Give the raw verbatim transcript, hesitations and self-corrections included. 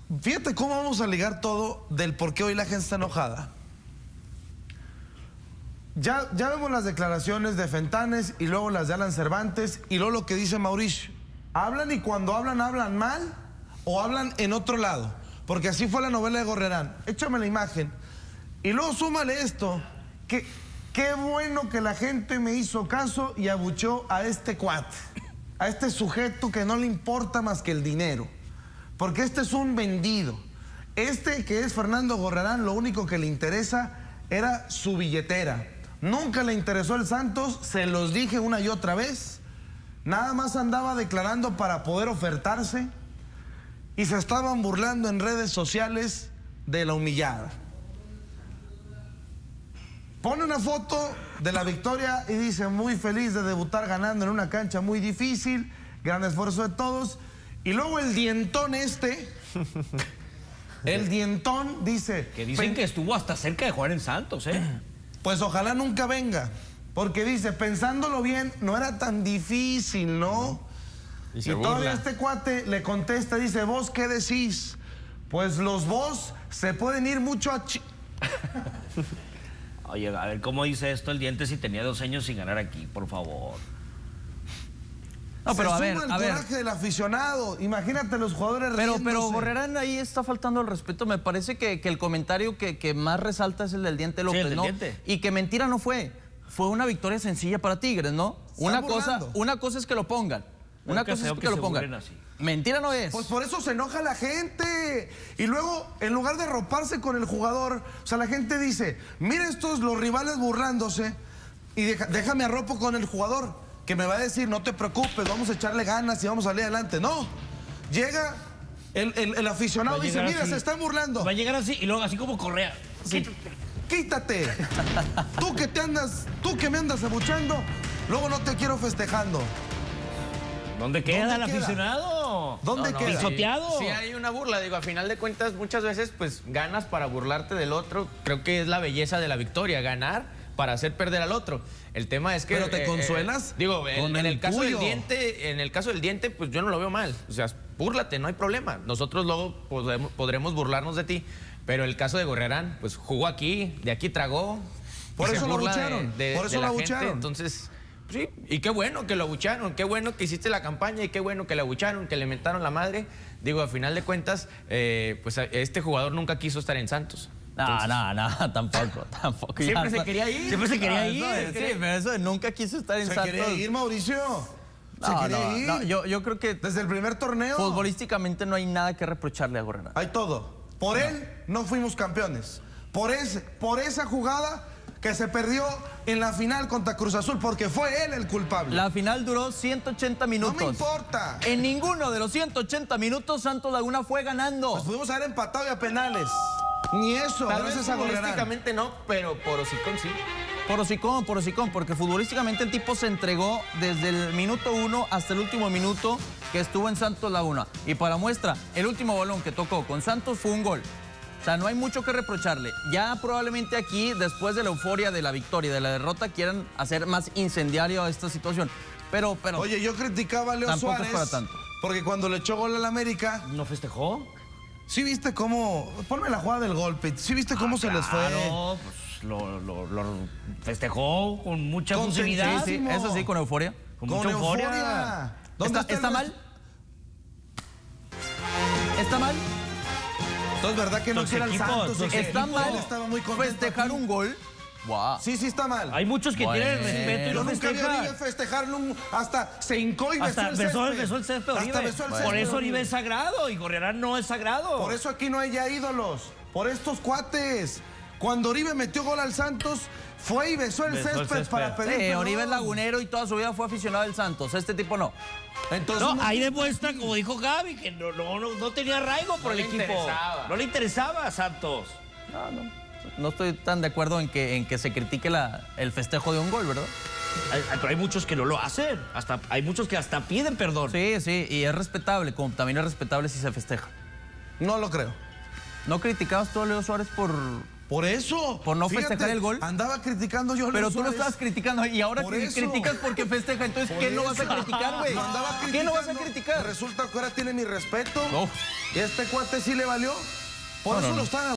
Fíjate cómo vamos a ligar todo del por qué hoy la gente está enojada. Ya, ya vemos las declaraciones de Fentanes y luego las de Alan Cervantes y luego lo que dice Mauricio. Hablan y cuando hablan, hablan mal o hablan en otro lado. Porque así fue la novela de Gorrerán. Échame la imagen. Y luego súmale esto. Que, qué bueno que la gente me hizo caso y abucheó a este cuate. A este sujeto que no le importa más que el dinero. Porque este es un vendido. Este que es Fernando Gorrerán, lo único que le interesa era su billetera. Nunca le interesó el Santos, se los dije una y otra vez. Nada más andaba declarando para poder ofertarse y se estaban burlando en redes sociales de la humillada. Pone una foto de la victoria y dice muy feliz de debutar ganando en una cancha muy difícil, gran esfuerzo de todos. Y luego el dientón este, el dientón dice... Que dicen que estuvo hasta cerca de jugar en Santos, ¿eh? Pues ojalá nunca venga, porque dice, pensándolo bien, no era tan difícil, ¿no? Y, y todavía este cuate le contesta, dice, ¿vos qué decís? Pues los vos se pueden ir mucho a... Chi Oye, a ver, ¿cómo dice esto el diente si tenía dos años sin ganar aquí, por favor? No, pero se a ver, suma el a coraje ver. del aficionado. Imagínate los jugadores Pero, riéndose. pero Gorrerán ahí está faltando el respeto. Me parece que, que el comentario que, que más resalta es el del Diente López, sí, el del ¿no? Diente. Y que mentira no fue. Fue una victoria sencilla para Tigres, ¿no? Una cosa, una cosa es que lo pongan. Una cosa es que, que lo pongan. Mentira no es. Pues por eso se enoja la gente. Y luego, en lugar de roparse con el jugador, o sea, la gente dice, mira estos los rivales burlándose y deja, déjame arropo con el jugador, que me va a decir, no te preocupes, vamos a echarle ganas y vamos a salir adelante. No, llega el, el, el aficionado y dice, mira, así. Se están burlando. Va a llegar así y luego así como Correa. Sí. Quítate. Tú que te andas, tú que me andas abuchando, luego no te quiero festejando. ¿Dónde queda ¿Dónde el queda? aficionado? ¿Dónde no, no, queda? ¿Pisoteado? Sí, sí hay una burla, digo, a final de cuentas muchas veces pues ganas para burlarte del otro. Creo que es la belleza de la victoria, ganar para hacer perder al otro. El tema es que... ¿Pero te eh, consuelas? Eh, digo, en, en el, el caso del diente, en el caso del diente, pues yo no lo veo mal. O sea, búrlate, no hay problema. Nosotros luego podremos, podremos burlarnos de ti. Pero el caso de Gorrerán, pues jugó aquí, de aquí tragó. Por eso lo abucharon. De, de, Por eso de lo la abucharon. gente. Entonces, sí, y qué bueno que lo abucharon, qué bueno que hiciste la campaña y qué bueno que le abucharon, que le mentaron la madre. Digo, a final de cuentas, eh, pues este jugador nunca quiso estar en Santos. No, no, no, tampoco, tampoco. Siempre Ya, se quería ir. Siempre se quería no, ir. Eso, sí, pero eso de nunca quiso estar en Se Santos. quería ir, Mauricio. Se No, quería no, ir. no, yo, yo creo que desde el primer torneo. Futbolísticamente no hay nada que reprocharle a Gorrerán. Hay todo. Por no. él no fuimos campeones. Por, ese, por esa jugada que se perdió en la final contra Cruz Azul, porque fue él el culpable. La final duró ciento ochenta minutos. No me importa. En ninguno de los ciento ochenta minutos Santos Laguna fue ganando. Pues pudimos haber empatado y a penales. Ni eso, Tal gracias vez a Gorrerán. futbolísticamente no, pero por hocicón sí. Por hocicón, por hocicón, porque futbolísticamente el tipo se entregó desde el minuto uno hasta el último minuto que estuvo en Santos Laguna. Y para muestra, el último balón que tocó con Santos fue un gol. O sea, no hay mucho que reprocharle. Ya probablemente aquí, después de la euforia de la victoria y de la derrota, quieran hacer más incendiario a esta situación. Pero, pero... Oye, yo criticaba a Leo tampoco Suárez. es para tanto. Porque cuando le echó gol al América... ¿No festejó? ¿Sí viste cómo...? Ponme la jugada del golpe. ¿Sí viste cómo ah, se claro, les fue? Claro, pues lo, lo, lo festejó con mucha fusividad. Sí, sí, eso sí, con euforia. Con, con mucha euforia. euforia. ¿Dónde ¿Está, está, ¿está mal? ¿Está mal? Entonces, ¿verdad que no quiera el Santos? ¿Está mal estaba muy festejar aquí. un gol? Wow. Sí, sí está mal. Hay muchos que bueno. tienen respeto y Yo no nunca festejan. había festejarlo un, hasta se hincó y besó hasta el besó, césped. besó el césped Oribe. Hasta besó el Por césped eso Oribe Oribe. es sagrado y Gorrerán no es sagrado. Por eso aquí no hay ya ídolos. Por estos cuates. Cuando Oribe metió gol al Santos, fue y besó el, besó césped, el césped para pedir Sí, perdón. Oribe es lagunero y toda su vida fue aficionado del Santos. Este tipo no. Entonces, no, no, ahí demuestra, como dijo Gaby, que no, no, no, no tenía arraigo por no el equipo. Interesaba. No le interesaba a Santos. No, no. No estoy tan de acuerdo en que, en que se critique la, el festejo de un gol, ¿verdad? Hay, pero hay muchos que no lo hacen. Hasta, hay muchos que hasta piden perdón. Sí, sí, y es respetable, como también es respetable si se festeja. No lo creo. ¿No criticabas tú a Leo Suárez por, Por eso. Por no Fíjate, festejar el gol. Andaba criticando yo a Luis Pero tú lo Suárez. estabas criticando y ahora Por cri- eso. criticas porque festeja. Entonces, Por ¿qué no eso. vas a criticar, güey? Lo andaba ¿Qué no vas a criticando. criticar? Resulta que ahora tiene mi respeto. No. Y este cuate sí le valió. Por No, eso no, lo no. están